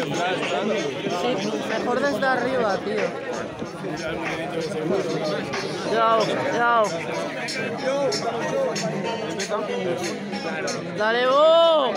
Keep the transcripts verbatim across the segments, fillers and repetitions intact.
Sí, mejor desde arriba, tío. Cuidado, cuidado. Dale, vos.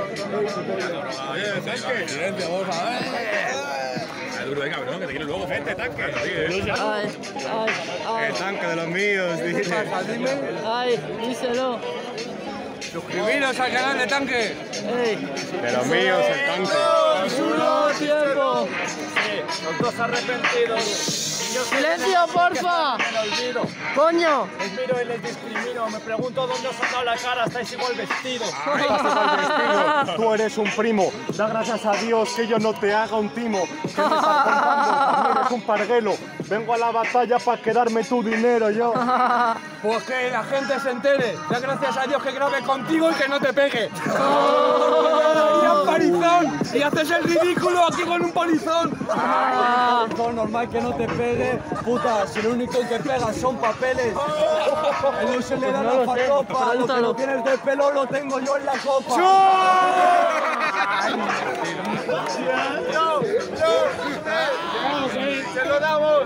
Silencio, por favor. Duro de cabrón, que te quiero luego, gente, tanque. Ay, ay, ay. El tanque de los míos, dice. Ay, díselo. Suscribiros al canal de Tanque. Ey. De los míos, el tanque. ¡Uno, tiempo! Sí, los dos arrepentidos. ¡Silencio, porfa! Me olvido. ¡Coño! Les miro y les discrimino. Me pregunto dónde os han dado la cara. Estáis igual vestidos. Ay, estás igual vestido. Tú eres un primo. Da gracias a Dios que yo no te haga un timo. ¿Qué me estás contando? También eres un parguelo. Vengo a la batalla para quedarme tu dinero, yo. Pues que la gente se entere. Da gracias a Dios que grabe contigo y que no te pegue. Oh. ¡Un parizón! Y haces el ridículo aquí con un polizón. Ah. Es normal que no te pegue, puta, si lo único que pegan son papeles. El uso le da la farlopa, lo que no tienes de pelo lo tengo yo en la copa. ¡Se lo damos!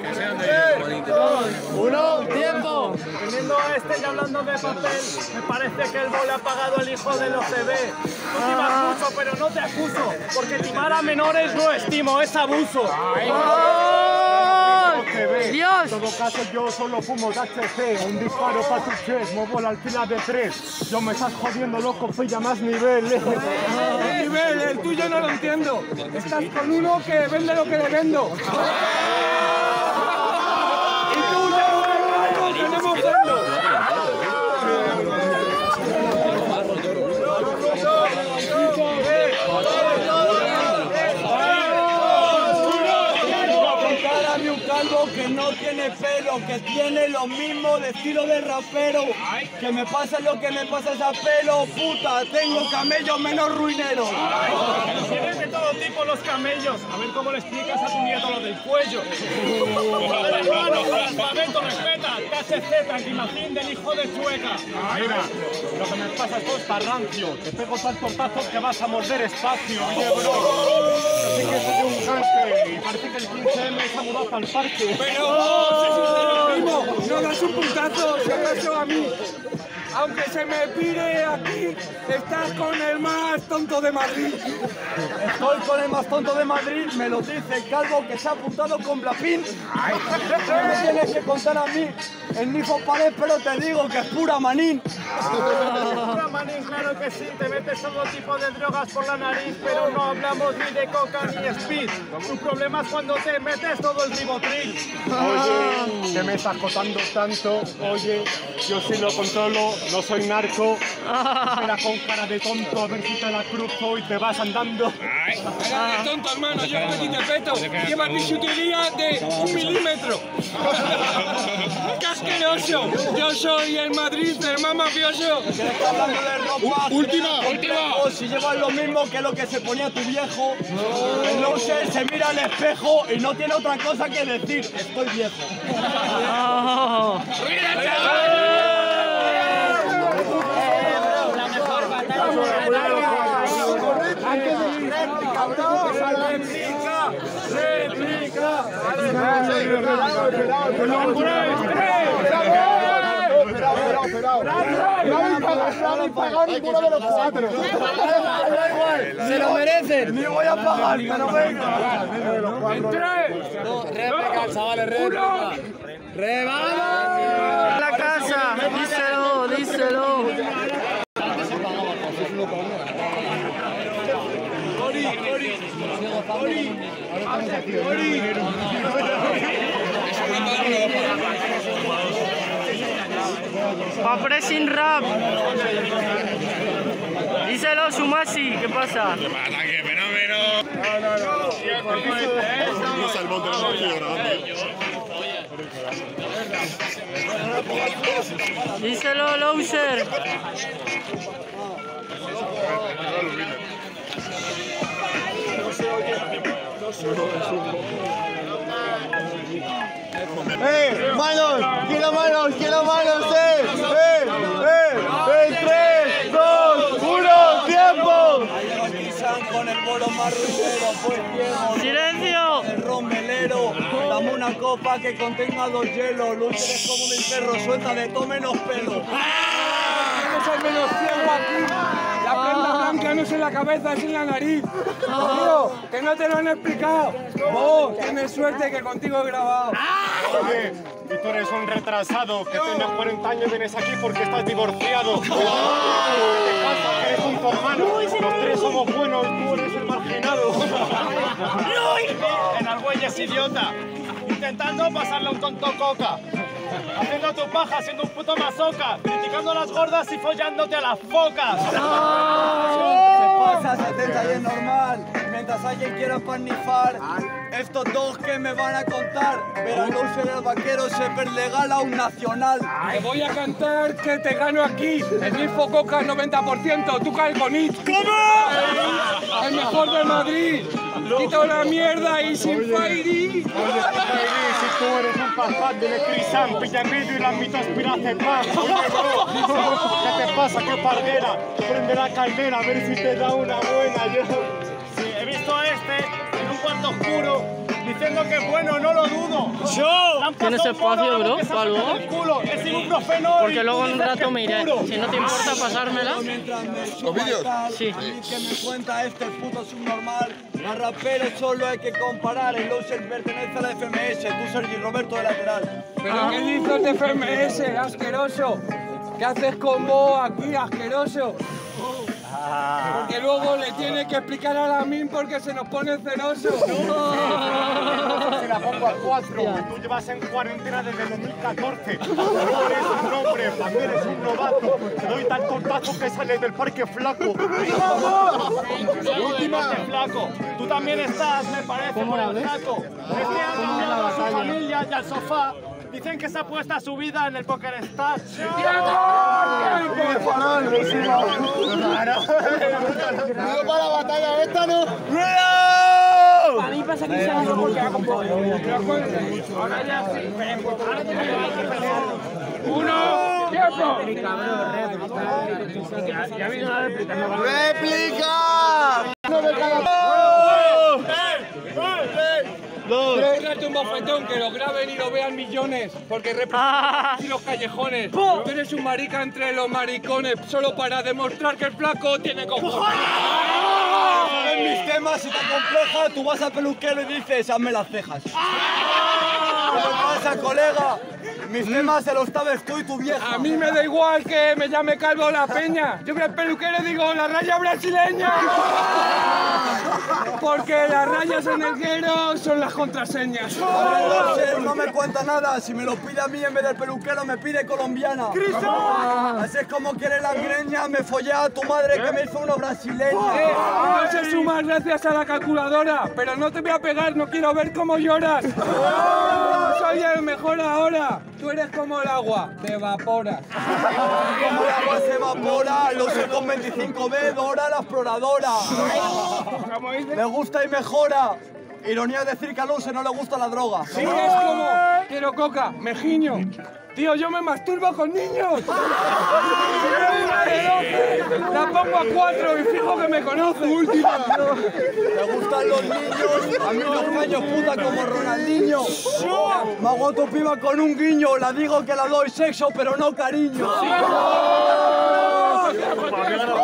¡Uno, tiempo! Teniendo a este y hablando de papel, me parece que el bol le ha pagado el hijo del O C B. No timas mucho, pero no te acuso, porque timar a menores no estimo, es abuso. ¡Oh! ¡Dios! En todo caso yo solo fumo de H C, un disparo para tu chest, muevo la alquila de tres. Yo me estás jodiendo, loco, pilla más nivel. El nivel, el tuyo no lo entiendo. Estás con uno que vende lo que le vendo. Y tú ya no tenemos fondo. Calvo que no tiene pelo, que tiene lo mismo de estilo de rapero. Que me pasa lo que me pasa es a pelo, puta, tengo camellos menos ruineros. Tienes de todo tipo los camellos. A ver cómo le explicas a tu nieto lo del cuello. Hermano, el alfabeto respeta. T H Z, Guimacín del hijo de Chueca. Mira, lo que me pasa es todo está rancio. Te pego tantos tazos que vas a morder espacio, oye, bro. Así que soy un tanque y parece que el quince eme se ha mudado al parque. Pero, oh, primo, no das un puntazo, si acaso a mí. Aunque se me pire aquí, estás con el más tonto de Madrid. Estoy con el más tonto de Madrid, me lo dice el calvo que se ha apuntado con Blapín. No me tienes que contar a mí, el Nifo Pared, pero te digo que es pura manín. Pura manín, claro que sí. Te metes todo tipo de drogas por la nariz, pero no hablamos ni de coca ni speed. Tu problema es cuando te metes todo el ribotril. Oye, que me estás cotando tanto. Oye, yo sí lo controlo. No soy narco, espera con cara de tonto a ver si te la cruzo y te vas andando. Ay, cara de tonto, hermano, yo no te peto. Llevas bisutería de un milímetro. ¡Qué asqueroso! Yo soy el Madrid, el más mafioso. Hablando de ropa, última, última. Si llevas lo mismo que lo que se ponía tu viejo, el loser se mira al espejo y no tiene otra cosa que decir, estoy viejo. Oh. Se lo merecen. Ni voy a pagar, pero venga. Réplica, chavales, réplica. ¡Rebala! ¡La casa! ¡Díselo, díselo! Ori, Ori, Ori, Ori. Pa' pressing rap. Díselo, Sumasi, ¿qué pasa? ¿Qué pasa? ¡Qué fenómeno! No, no, no. No salvo de la noche grabando. Díselo, loser. ¡Eh! ¡Manos! ¡Quiero manos! ¡Quiero manos! ¡Eh! ¡Eh! ¡Eh! ¡En tres, dos, uno! ¡Tiempo! Con el bolo los más ruideros, pues ciego. ¡Silencio! El romelero, dame una copa que contenga dos hielos. Luis, eres como mi perro, suéltale, todo menos pelo. Tienes al menos ciego aquí. La prenda blanca no es en la cabeza, es en la nariz. Tío, que no te lo han explicado. Vos, tienes suerte que contigo he grabado. Oye, y tú eres un retrasado, que tienes cuarenta años y vienes aquí porque estás divorciado. ¿Qué te pasa? Que eres un hermano. Los tres somos buenos, tú eres el marginado. En Argüelles, idiota. Intentando pasarle a un tonto coca. Haciendo tu paja, siendo un puto masoca. Criticando a las gordas y follándote a las focas. Se pasa setenta y es normal. Mientras alguien quiera parnifar, estos dos que me van a contar. Verán Luis el vaquero se perlegal a un nacional. Te voy a cantar que te gano aquí. El mismo Coca noventa por ciento, tú caes bonito. ¿Cómo? El mejor de Madrid. Quito la mierda y sin Fairy. Oye, Fairy, si tú eres un pasat de Crisán, pilla en medio y la mitad aspiraste más. Oye, bro, ¿qué te pasa? ¿Qué parguera? Prende la caldera a ver si te da una buena. Yo... Sí, he visto a este en un cuarto oscuro diciendo que es bueno, no lo dudo. ¡Yo! ¿Tienes espacio, bro? ¿Para algo? Es ibuprofeno. Porque luego en un rato me iré. Si no te importa pasármela. ¿Con vídeos? Sí. Que me cuenta este puto subnormal. A raperos solo hay que comparar. El loser pertenece a la F M S. Tú, Sergi Roberto, de lateral. ¿Pero qué dices de F M S, asqueroso? ¿Qué haces con vos aquí, asqueroso? Porque luego le tiene que explicar a la Min porque se nos pone celoso. Se la pongo a cuatro. Tú llevas en cuarentena desde el dos mil catorce. No eres un hombre, también eres un novato. Te doy tal tortazo que sales del parque flaco. Última, flaco. Tú también estás, me parece, por el saco. Este ha cambiado a su familia y al sofá. Dicen que se ha puesto a su vida en el Poker Star. ¡Para la batalla esta, no! A mí pasa que se ha ido porque ha comprado. Ahora ya sí. Uno, tiempo. Ya ha habido una réplica. ¡Réplica! Date un bofetón, que lo graben y lo vean millones, porque representan y los callejones. Tú eres un marica entre los maricones, solo para demostrar que el flaco tiene cojones. En mis temas, si te compleja, tú vas al peluquero y dices, hazme las cejas. ¿Qué pasa, colega? Mis temas se los sabes tú y tu vieja. A mí me da igual que me llame Calvo La Peña. Yo voy al peluquero y digo, la raya brasileña. Porque las rayas en el guero son las contraseñas. No, no me cuenta nada. Si me lo pide a mí en vez del peluquero, me pide colombiana. Así es como quiere la greña. Me follé a tu madre que me hizo uno brasileño. Eh, no se suma gracias a la calculadora, pero no te voy a pegar, no quiero ver cómo lloras. Soy el mejor ahora. Tú eres como el agua, te evaporas. Como el agua se evapora, lo sé con veinticinco B, Dora la exploradora. Le gusta y mejora. Ironía es decir que a Luce no le gusta la droga. Sí, es como, quiero coca, me giño. Tío, yo me masturbo con niños. Si me una de doce, la pongo a cuatro y fijo que me conoce. Última. Me gustan los niños, a mí los callos puta como Ronaldinho. Me hago tu piba con un guiño, la digo que la doy sexo pero no cariño.